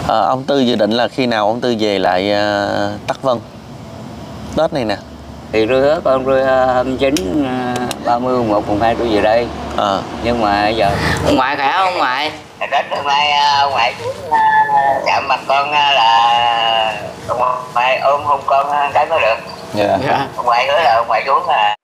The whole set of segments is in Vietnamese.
Ông Tư dự định là khi nào ông Tư về lại Tắc Vân Tết này nè? Thì tôi hứa con tôi 29, 30, 1, 2 tôi về đây. Nhưng mà giờ ông ngoại khỏe không ngoại? Tết hôm nay ông ngoại xuống chạm mặt con là ông ngoại ôm hôn con cái mới được. Dạ. Ông ngoại hứa là ông ngoại xuống là.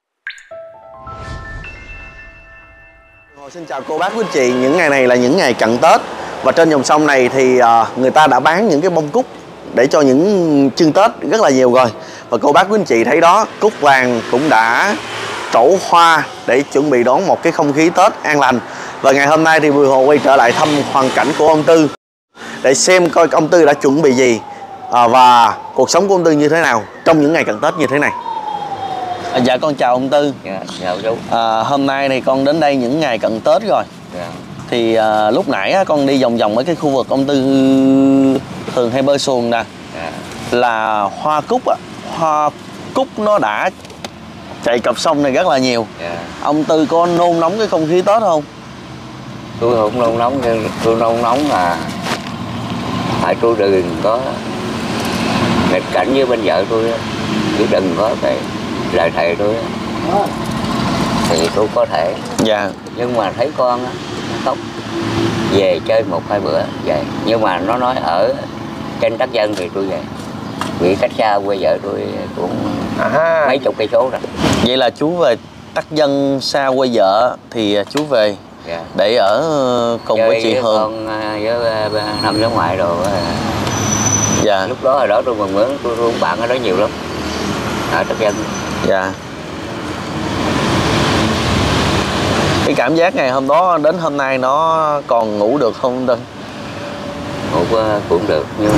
Xin chào cô bác quý anh chị, những ngày này là những ngày cận Tết và trên dòng sông này thì người ta đã bán những cái bông cúc để cho những trưng Tết rất là nhiều rồi. Và cô bác quý anh chị thấy đó, cúc vàng cũng đã trổ hoa để chuẩn bị đón một cái không khí Tết an lành. Và ngày hôm nay thì Bùi Hồ quay trở lại thăm hoàn cảnh của ông Tư để xem coi ông Tư đã chuẩn bị gì và cuộc sống của ông Tư như thế nào trong những ngày cận Tết như thế này. Dạ con chào ông Tư. Dạ, chào chú. Hôm nay thì con đến đây những ngày cận Tết rồi. Dạ. Thì lúc nãy con đi vòng vòng ở cái khu vực ông Tư thường hay bơi xuồng nè. Dạ. Là hoa cúc nó đã chạy cặp sông này rất là nhiều. Dạ. Ông Tư có nôn nóng cái không khí Tết không? Tôi không nôn nóng, tôi nôn nóng là phải tôi đừng có nghịch cảnh với bên vợ tôi đó. Chứ đừng có cái lời thề tôi đó. Thì tôi có thể. Dạ. Nhưng mà thấy con á khóc về chơi 1-2 bữa về, nhưng mà nó nói ở trên Tắc Vân thì tôi về, vì cách xa quê vợ tôi cũng mấy chục cây số rồi. Vậy là chú về Tắc Vân xa quê vợ thì chú về. Dạ. Để ở cùng với chị Hương con với năm đứa ngoại đồ. Dạ. Lúc đó ở đó tôi mừng mướn, tôi uống bạn ở đó nhiều lắm ở Tắc Vân. Dạ. Cái cảm giác ngày hôm đó đến hôm nay nó còn ngủ được không Tư? Ngủ cũng được nhưng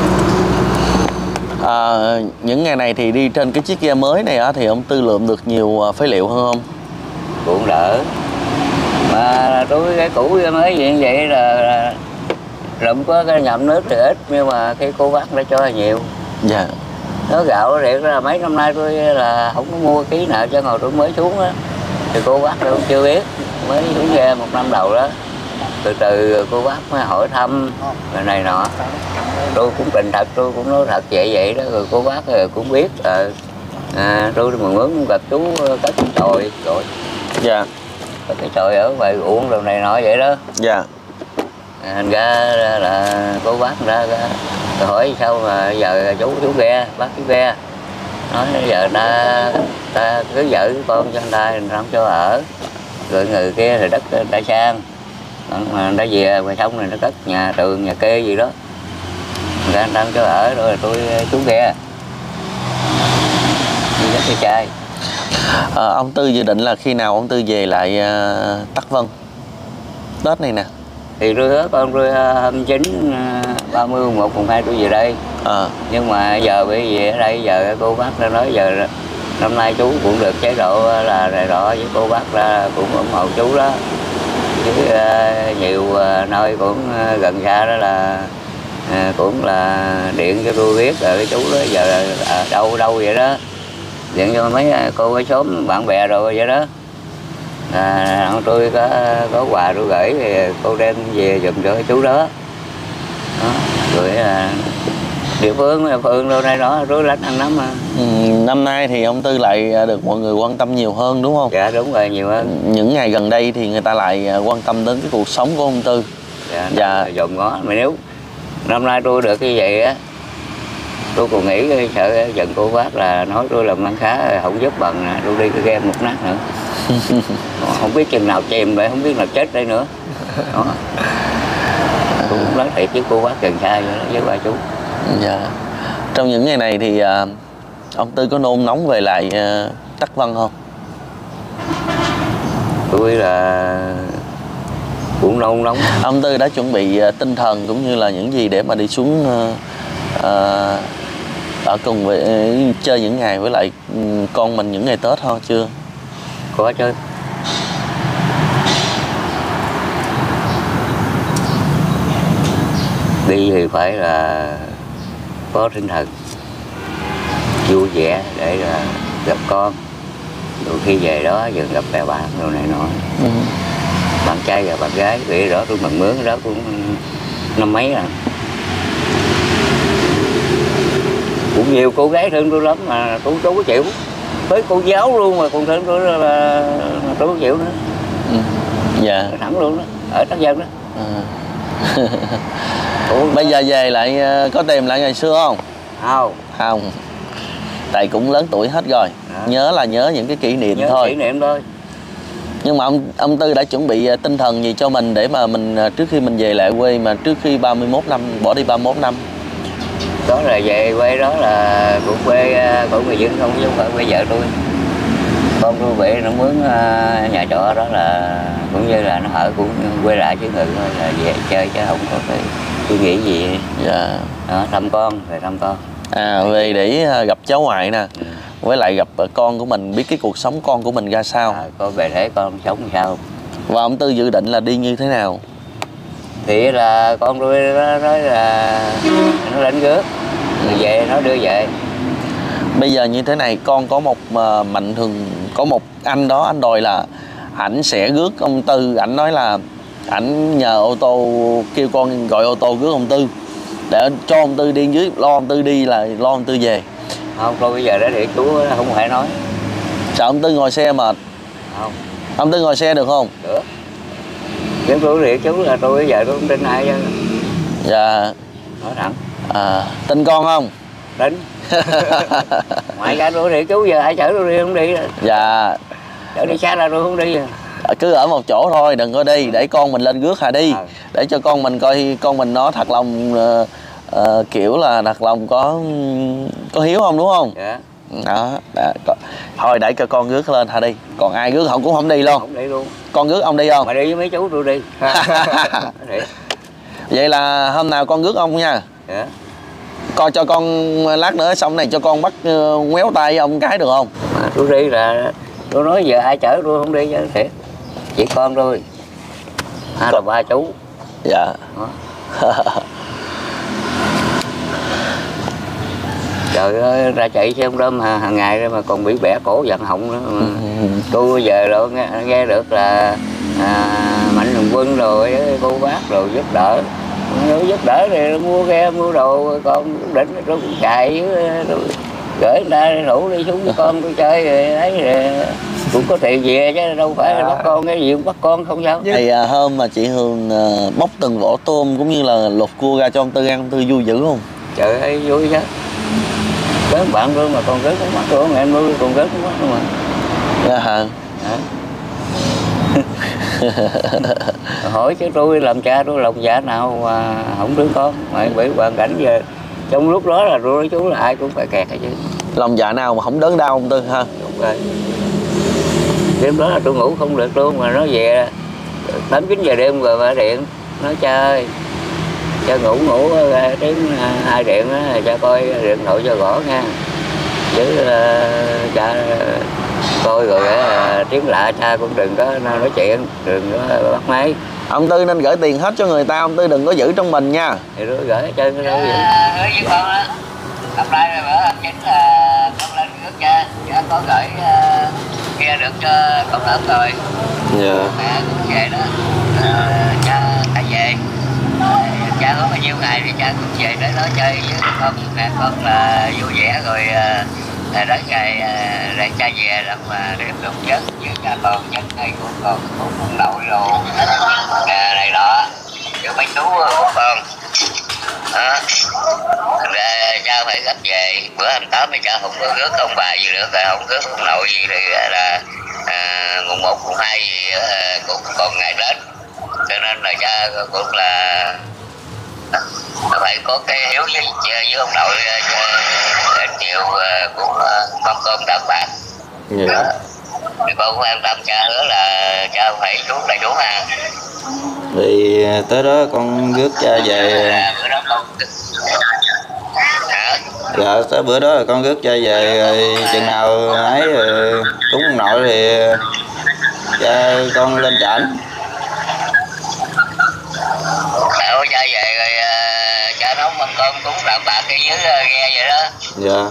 những ngày này thì đi trên cái chiếc ghe mới này thì ông Tư lượm được nhiều phế liệu hơn không? cũng đỡ. Mà tôi cái cũ ghe mới vậy là lượm có cái nhậm nước thì ít, nhưng mà cái cô bác đã cho nhiều. Dạ. Nó gạo thiệt là mấy năm nay tôi là không có mua ký nào cho hồi tôi mới xuống đó. Thì cô bác tôi chưa biết, mới xuống ghe 1 năm đầu đó. Từ từ cô bác mới hỏi thăm rồi này nọ. Tôi cũng tình thật, tôi cũng nói thật vậy đó. Rồi cô bác cũng biết. Tôi mừng mướn gặp chú cất cái chòi rồi. Dạ. Cất cái chòi ở ngoài uống rồi này nọ vậy đó. Dạ. Thành ra là cô bác ra hỏi sao mà giờ chú ghe, bác chú ghe. Nói giờ ta cứ vợ con cho anh ta, mình không cho ở. Rồi người kia thì đất đã sang. Mà người ta về ngoài sông này nó cất nhà tường, nhà kê gì đó. Người ta không cho ở, rồi tôi chú ghe. Đi rất cái trai. Ông Tư dự định là khi nào ông Tư về lại Tắc Vân Tết này nè? Thì tôi hứa con tôi 29, 30, 1, 2 tôi về đây. Nhưng mà giờ bởi vì ở đây giờ cô bác đã nói giờ năm nay chú cũng được chế độ là này đó, với cô bác ra cũng ủng hộ chú đó. Chứ nhiều nơi cũng gần xa đó là cũng là điện cho tôi biết rồi cái chú đó giờ đâu vậy đó. Điện cho mấy cô ở xóm bạn bè rồi vậy đó. Tôi có quà tôi gửi thì cô đem về giùm cho chú đó. Rồi địa phương đâu đây đó rối lách ăn lắm mà. Năm nay thì ông Tư lại được mọi người quan tâm nhiều hơn đúng không? Dạ đúng rồi, nhiều hơn. Những ngày gần đây thì người ta lại quan tâm đến cái cuộc sống của ông Tư. Dạ. Dòm ngó mà nếu năm nay tôi được như vậy á, tôi còn nghĩ sợ giận cô bác là nói tôi làm ăn khá không giúp bằng tôi đi cái game một nát nữa. Không biết chừng nào chìm vậy, không biết nào chết đây nữa đó. Tôi cũng nói thiệt với cô bác gần xa vậy đó, với bà chú. Dạ. Trong những ngày này thì ông Tư có nôn nóng về lại Tắc Vân không? Tôi là cũng nôn nóng. Ông Tư đã chuẩn bị tinh thần cũng như là những gì để mà đi xuống ở cùng với chơi những ngày với lại con mình những ngày Tết thôi chưa? Có chứ. Đi thì phải là có tinh thần vui vẻ để là gặp con. Rồi khi về đó vừa gặp bè bạn rồi này nọ. Bạn trai và bạn gái, vì đó tôi mừng mướn đó cũng năm mấy rồi. cũng nhiều cô gái thương tôi lắm mà tôi có chịu, với cô giáo luôn mà còn thương tôi là tôi không chịu nữa. Dạ. Thẳng luôn đó, ở Trắc Dân đó. Bây giờ về lại có tìm lại ngày xưa không? Không. Tại cũng lớn tuổi hết rồi. Nhớ là nhớ những cái kỷ niệm thôi. Kỷ niệm thôi. Nhưng mà ông Tư đã chuẩn bị tinh thần gì cho mình để mà mình trước khi mình về lại quê, mà trước khi 31 năm, bỏ đi 31 năm? Đó là về quê đó là cũng quê của người dân, không giống phải quê vợ tôi. Con tôi bị nó mướn nhà trọ đó, là cũng như là nó ở cũng quê lại chứ người thôi, là về chơi chứ không có cái suy nghĩ gì. Dạ. Đó, thăm con, về thăm con. Về để gặp cháu ngoại nè. Với lại gặp con của mình, biết cái cuộc sống con của mình ra sao. Con về để con sống sao. Và ông Tư dự định là đi như thế nào? Thì là con tôi nó nói là nó lên rước rồi về, nó đưa về. Bây giờ như thế này, con có một mạnh thường, có một anh đó, anh đòi là ảnh sẽ rước ông Tư. Ảnh nói là ảnh nhờ ô tô, kêu con gọi ô tô rước ông Tư để cho ông Tư đi dưới, lo ông Tư đi là lo ông Tư về. Không, tôi bây giờ đó thì chú không phải nói. Sợ ông Tư ngồi xe mệt? Không. Ông Tư ngồi xe được không? Được. Nhưng tôi thì chú là tôi bây giờ tôi không tin ai chứ. Dạ. Nói thẳng. Tin con không? Tin. Ngoài ra tôi thì chú giờ ai chở tôi đi không đi. Dạ. Chở đi xa là tôi không đi. Cứ ở một chỗ thôi, đừng có đi, để con mình lên rước đi. Để cho con mình coi con mình nó thật lòng, kiểu là thật lòng có hiếu không, đúng không? Dạ. Đó. Thôi để cho con rước lên đi. Còn ai rước không cũng không đi luôn. Không đi luôn. Con rước ông đi không? Mà đi với mấy chú tôi đi. Vậy là hôm nào con rước ông nha. Dạ. Coi cho con lát nữa xong này cho con bắt ngoéo tay ông cái được không? Mà tôi đi là tôi nói giờ ai chở tôi không đi chứ thiệt. Chỉ con tôi. Là ba chú. Dạ. Trời ơi, ra chạy xe ông đâm hàng ngày rồi mà còn bị bẻ cổ giận họng nữa mà. Tôi bây giờ rồi nghe được là Mạnh Thường Quân rồi cô bác rồi giúp đỡ. Giúp đỡ thì mua ghe mua đồ, con định tôi cũng chạy rồi gửi người ta rủ đi xuống với con tôi chơi rồi ấy rồi cũng có tiền về chứ đâu phải bắt con cái gì cũng bắt con không sao. Thì hôm mà chị Hường bóc từng vỏ tôm cũng như là lột cua ra cho ông Tư ăn, ông Tư vui dữ không? Trời ơi vui chứ. Với bạn tôi mà còn rớt mắt tôi, mẹ em nuôi còn rớt mắt nữa mà. Dạ hả? Hỏi chứ tôi làm cha tôi lòng dạ nào mà không đứa con, mà bị hoàn cảnh giờ trong lúc đó là tôi nói chú là ai cũng phải kẹt hết chứ. Lòng dạ nào mà không đớn đau ông Tư ha? Đúng rồi. Đêm đó là tôi ngủ không được luôn, mà nó về 8-9 giờ đêm rồi mà điện nói cha ơi, cha ngủ tiếng 2 điện á, cha coi điện thoại cho gõ nha, chứ cha coi rồi tiếng lạ cha cũng đừng có nói chuyện, đừng có bắt máy. Ông Tư nên gửi tiền hết cho người ta, ông Tư đừng có giữ trong mình nha. Thì tôi gửi hết trơn cái đâu vậy. Với con á, hôm nay rồi bữa anh Chính là con lên rước cha có gửi kia được cho con lớn rồi. Dạ. Mẹ cũng về đó, cha về. Cha có bao nhiêu ngày thì cha cũng về để nói chơi với con, mẹ con là vui vẻ rồi đến ngày để cha về là mà tiếp tục giấc với cha con, giấc này cũng còn cũng nội rồi này đó chứ mấy chú của con đó. Thành ra cha phải gấp về, bữa 28 thì cha không có rước ông bà gì nữa, không rước ông nội gì thì là mùng 1, mùng 2 gì cũng còn ngày Tết, cho nên là cha cũng là phải có cái hiếu với ông nội đến chiều cũng mâm cơm đạm bạc. Dạ. Thì con cũng an tâm, cha hứa là cha phải xuống đầy đủ ha. Thì tới đó con rước cha về. Bữa đó con dạ tới bữa đó là con rước cha về rồi chừng nào ấy cúng ông nội thì cha con lên trển. Sao cha về rồi cha nấu mâm cơm cúng đạm bạc cái dưới ghe vậy đó. Dạ.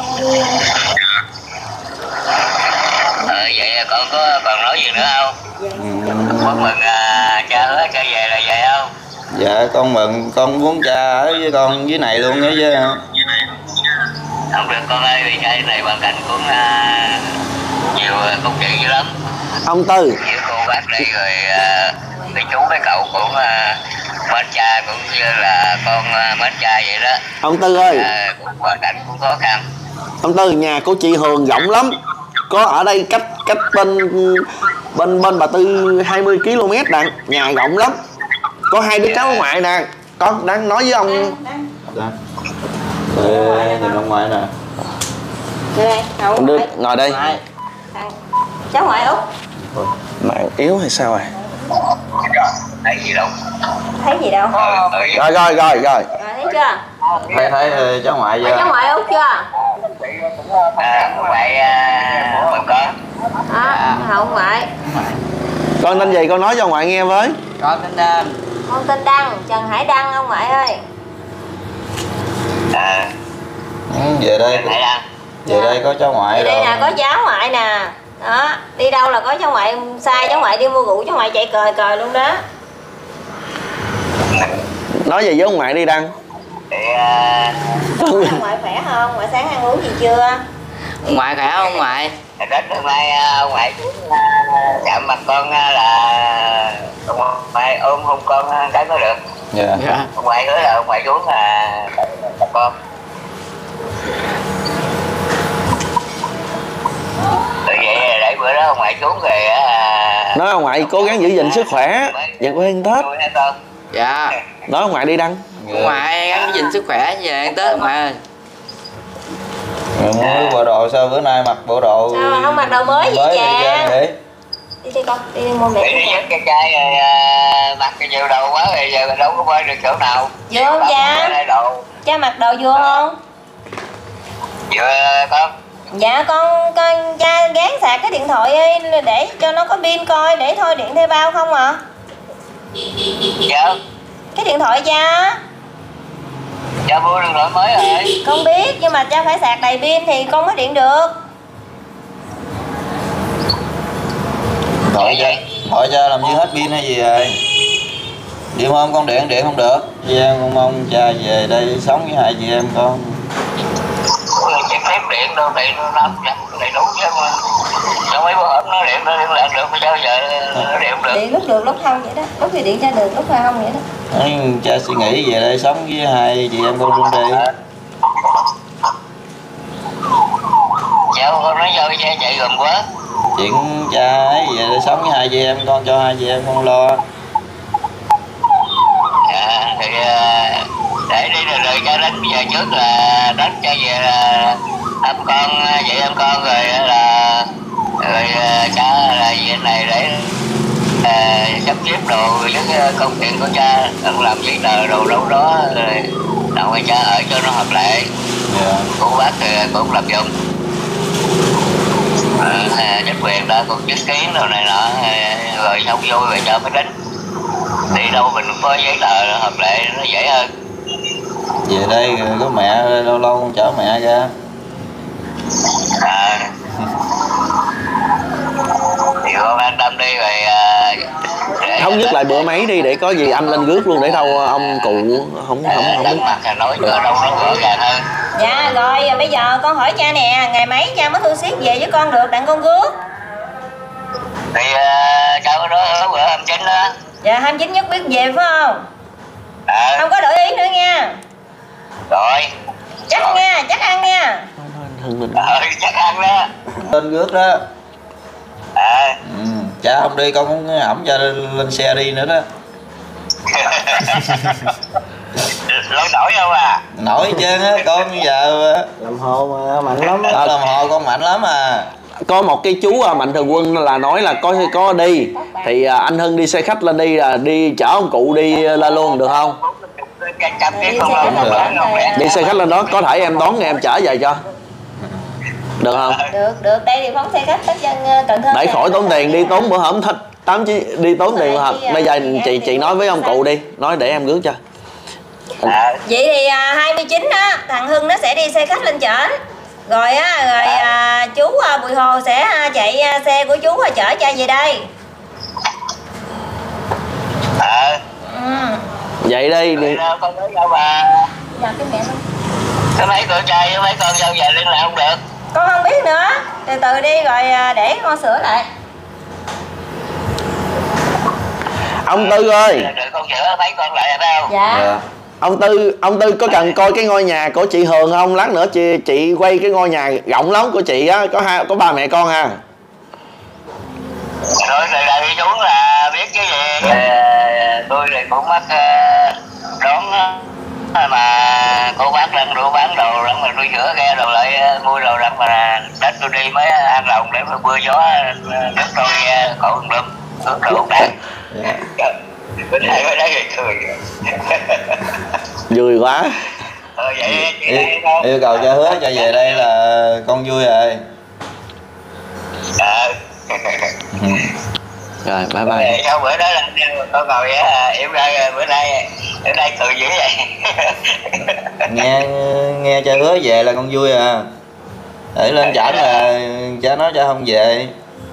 Vậy con có còn nói gì nữa không? Con mừng cha hứa cha về là vậy không? Dạ con mừng, con muốn cha ở với con dưới này luôn đó chứ. Không được con ơi, vì cái này hoàn cảnh cũng nhiều công chuyện dữ lắm. Ông Tư. Với cô bác đây rồi mấy chú mấy cậu cũng mến cha cũng như là con mến cha vậy đó. Ông Tư ơi. Cũng hoàn cảnh cũng khó khăn. Ông Tư, nhà của chị Hường rộng lắm. Có ở đây cách bên bà Tư 20 km đặng, nhà rộng lắm. Có hai đứa cháu ở ngoại nè. Con đang nói với ông. Nhìn ông ngoại nè. Ông đưa ngồi đây. Cháu ngoại Út. Mạng yếu hay sao rồi? Thấy gì đâu. Thấy gì đâu. Rồi. Thấy chưa? Thấy cháu ngoại chưa? Cháu ngoại Út chưa? Ngoại mình có. Ông ngoại. Con tên gì con nói cho ngoại nghe với. Con tên Đăng. Con tên Đăng, Trần Hải Đăng ông ngoại ơi. Về đây có cháu ngoại Về rồi. đây nè, có cháu ngoại nè. Đó, đi đâu là có cháu ngoại, sai cháu ngoại đi mua rượu cháu ngoại chạy cời luôn đó. Nói gì với ông ngoại đi Đăng. Ông ngoại khỏe không? Ngoại sáng ăn uống gì chưa? Ngoại khỏe không ngoại? Đến hôm nay ông ngoại cũng chạm mặt con là ông ngoại ôm hôn con cái mới được. Dạ. Ông ngoại nói là ông ngoại xuống là con. Vậy để bữa đó ông ngoại xuống rồi Nói ông ngoại cố gắng giữ gìn sức khỏe và quê ăn Tết. Dạ. Nói ông ngoại đi Đăng. Ngoại gắng giữ gìn sức khỏe về ăn Tết ngoại ơi. Mới bộ đồ sao bữa nay mặc bộ đồ Sao mà không mặc đồ mới vậy cha? Đi con, đi mua mẹ. Đi dắt cái trai rồi mặc cái nhiều đồ quá rồi giờ đâu có bơi được chỗ nào. Vừa không cha? Cha mặc đồ vừa không? Vừa con. Dạ con cha gán sạc cái điện thoại ấy, để cho nó có pin coi để thôi điện thuê bao không à? Dạ. Cái điện thoại cha á. Cha mua điện thoại mới rồi. Con biết nhưng mà cha phải sạc đầy pin thì con mới điện được. Hỏi cha làm như hết pin hay gì rồi? Đi hôm con điện không được. Con mong cha về đây sống với hai chị em con. Chỉ phép điện đâu thì nó nắm đầy đủ chứ mà. Sao mấy bữa hôm nó điện lại được bây giờ nó điện được. Điện lúc được lúc không vậy đó. Lúc thì điện cha được lúc là không vậy đó. Cha suy nghĩ về đây sống với hai chị em con luôn đi. Dạ con nói sao cha chạy gồm quá. Chuyện cha ấy về đây sống với hai chị em con, cho hai chị em con lo. Dạ thì để đi rồi cha đánh bây giờ trước là đánh cha về là thăm con vậy em con rồi là cha là về này để sắp xếp đồ với công chuyện của cha ông làm giấy tờ đồ đâu đó rồi đặng cho cha ở cho nó hợp lệ. Cô bác thì cũng làm dụng chính quyền đã cũng chứng kiến đồ này nọ rồi xong vô rồi cho mới đánh. Đi đâu mình có giấy tờ hợp lệ nó dễ hơn. Về đây có mẹ lâu lâu con chở mẹ ra. Thì con an tâm đi rồi Thống nhất lại bữa mấy đi để có gì anh lên rước luôn để đâu ông cụ không mặt là nói ở đâu nó rõ ràng hơn. Dạ rồi bây giờ con hỏi cha nè, ngày mấy cha mới thu xếp về với con được đặng con rước? Thì cha có nói bữa 29 đó. Dạ 29 nhất biết về phải không? Không có đổi ý nữa nha. Rồi. Chắc nha, chắc ăn nha. Chắc ăn đó. Lên rước đó. Cha không đi con cũng ẩm cha lên xe đi nữa đó. Lỗi nổi không à? Nổi chứ á, con giờ làm hồ mà mạnh lắm á. làm hồ con mạnh lắm à. Có một cái chú Mạnh Thường Quân là nói là có đi thì anh Hưng đi xe khách lên đi chở ông cụ đi lên luôn được không? Đi xe khách lên đó có thể em đón em trở về cho. Được không? Được đây thì phóng xe khách tới chân Cần Thơ. Để khỏi tốn tiền đi tốn bữa hổm thích 8 chi đi tốn tiền thật. Bây giờ chị nói với ông cụ đi, nói để em rước cho. Vậy thì 29 á thằng Hưng nó sẽ đi xe khách lên chở. Rồi á chú Bùi Hồ sẽ chạy xe của chú chở cha về đây. Vậy đi. Con nói sao mà. Dạ cái mẹ luôn. Cái mấy tụi trai với mấy con dâu về liên lạc không được. Con không biết nữa, từ từ đi rồi để con sửa lại. Ông Tư ơi. Con sửa thấy con lại phải không? Dạ. Ông Tư có cần coi cái ngôi nhà của chị Hường không? Lát nữa chị quay cái ngôi nhà rộng lắm của chị á, có ba mẹ con ha. Rồi từ đây xuống là biết cái gì. Tôi thì cũng mắc đón mà cô bác đang đồ bán đồ rằng mà tôi sửa ghe đồ lại mua đồ rằng mà Tết tôi đi mới ăn lòng để mà mưa gió nước tôi khổ lắm nước đồ không đáng. Bữa nay mới thấy cười. Vui quá. Vậy yêu cầu cho hứa cho về đây là con vui rồi. Rồi bye bye. Sau bữa đó là con ngồi im ra bữa nay cười dữ vậy. nghe cha hứa về là con vui à. Để lên chảnh là cha nói cha không về.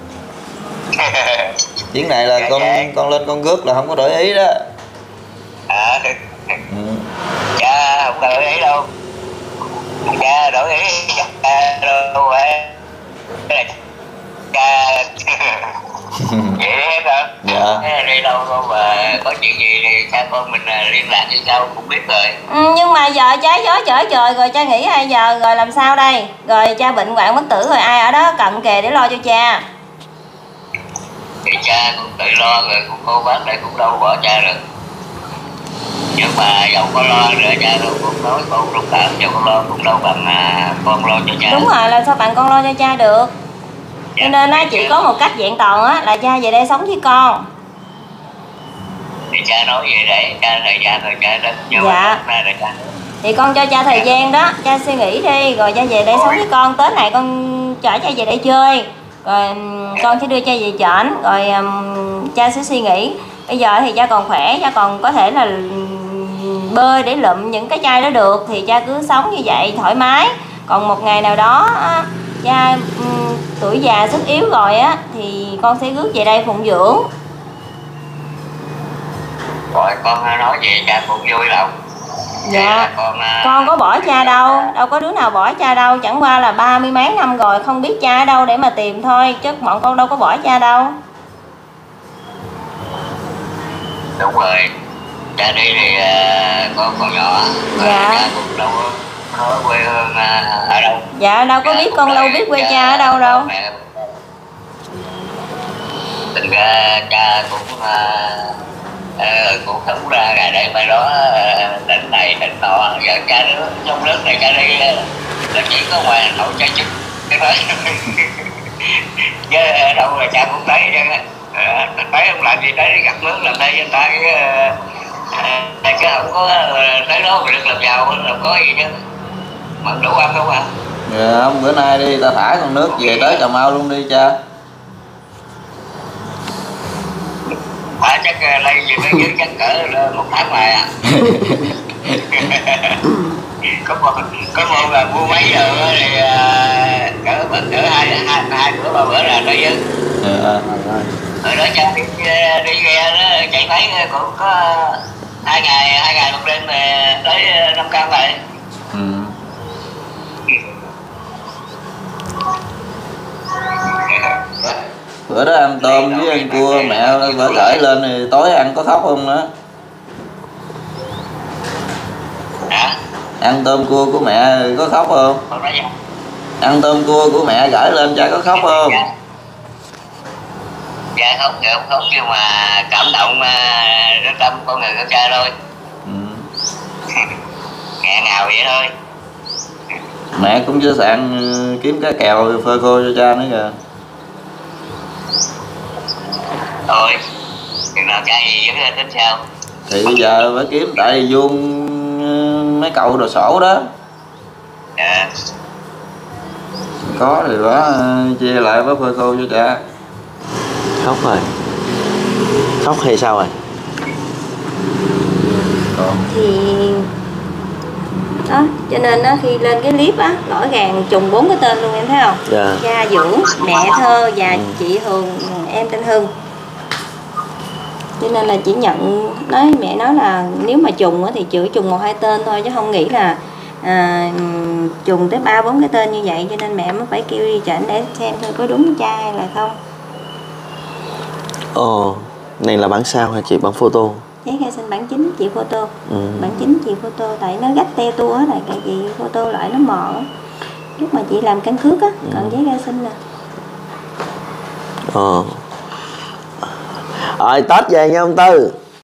Chuyến này là con lên con rước là không có đổi ý đó. Cha không có đổi ý đâu. Cha đổi ý đâu cha vậy hết hả? Dạ. Đi đâu đâu mà có chuyện gì thì cha con mình liên lạc với nhau cũng biết rồi. Nhưng mà giờ trái gió trở trời rồi cha nghĩ hay giờ rồi làm sao đây? Rồi cha bệnh hoạn bất tử rồi ai ở đó cận kề để lo cho cha? Thì cha cũng tự lo rồi, cũng cô bác đây cũng đâu bỏ cha được. Nhưng mà dẫu có lo nữa cha cũng nói con thông cảm cho con lo cũng đâu bằng con lo cho cha. Đúng rồi, làm sao bạn con lo cho cha được? Cho nên á chỉ có một cách vẹn toàn á là cha về đây sống với con. Thì cha nói vậy để cha thời gian rồi cha rất nhiều. Dạ. Thì con cho cha thời gian đó, cha suy nghĩ đi rồi cha về đây sống với con. Tết này con chở cha về đây chơi. Rồi con sẽ đưa cha về trển rồi cha sẽ suy nghĩ. Bây giờ thì cha còn khỏe, cha còn có thể là bơi để lụm những cái chai đó được thì cha cứ sống như vậy thoải mái. Còn một ngày nào đó cha tuổi già sức yếu rồi á thì con sẽ rước về đây phụng dưỡng. Rồi con nói vậy cha cũng vui lòng. Dạ. Con có bỏ cha đâu, đâu có đứa nào bỏ cha đâu, chẳng qua là 30 mấy năm rồi không biết cha ở đâu để mà tìm thôi, chứ bọn con đâu có bỏ cha đâu. Đúng rồi, cha đi thì con còn nhỏ. Dạ. Cha cũng đâu có nói quê hương ở đâu. Dạ đâu có biết, con đâu biết quê cha ở đâu đâu. Tình ra cha cũng cũng sống ra ngày đây mai đó tỉnh này tỉnh nọ, giờ cha nước trong nước này cha đi là chỉ có ngoài nổi cha chức cái nói chứ đâu là cha cũng thấy chứ thấy không làm gì đấy gặp nước làm đây với ta chứ không có tới đó mà được làm giàu làm có gì chứ mà đủ ăn không à. Dạ ông bữa nay đi ta thả con nước về tới Cà Mau luôn đi cha. Chắc lây gì mới giữ chắc cỡ 1 tháng này à. có một là mua mấy giờ thì cỡ hai bữa 3 bữa là tới chứ. Rồi đó cha đi ghe đó chạy máy cũng có 2 ngày 1 đêm tới 5 căn vậy. Bữa đó ăn tôm với ăn cua mẹ bữa gửi lên thì tối ăn có khóc không nữa? Hả? Ăn tôm cua của mẹ có khóc không? Ăn tôm cua của mẹ gửi lên cha có khóc không? Dạ khóc thì không khóc nhưng mà cảm động rất tâm con người của cha thôi. Nghẹn ngào vậy thôi. Mẹ cũng chưa sạn kiếm cá kèo phơi khô cho cha nữa kìa. Thôi, chừng nào cha gì vẫn tính sao? Thì bây giờ phải kiếm tại vuông mấy cậu đồ sổ đó. Dạ. Có thì đó chia lại với phơi khô cho cha. Khóc rồi. Khóc hay sao rồi? Thì đó, cho nên đó, khi lên cái clip á rõ ràng trùng 4 cái tên luôn em thấy không? Dạ. Cha Dưỡng, mẹ Thơ và chị Hường, em tên Hưng. Cho nên là chỉ nhận mẹ nói là nếu mà trùng á thì chữa trùng 1-2 tên thôi chứ không nghĩ là trùng tới 3-4 cái tên như vậy, cho nên mẹ mới phải kêu đi chỉnh để xem thôi có đúng cha hay là không. Này là bản sao hả chị, bản photo? Giấy khai sinh bản chính chị photo. Bản chính chị photo, tại nó gách teo tua hết rồi, cái chị photo lại nó mờ lúc mà chị làm căn cước á. Còn giấy khai sinh nè. Rồi Tết về nha ông Tư.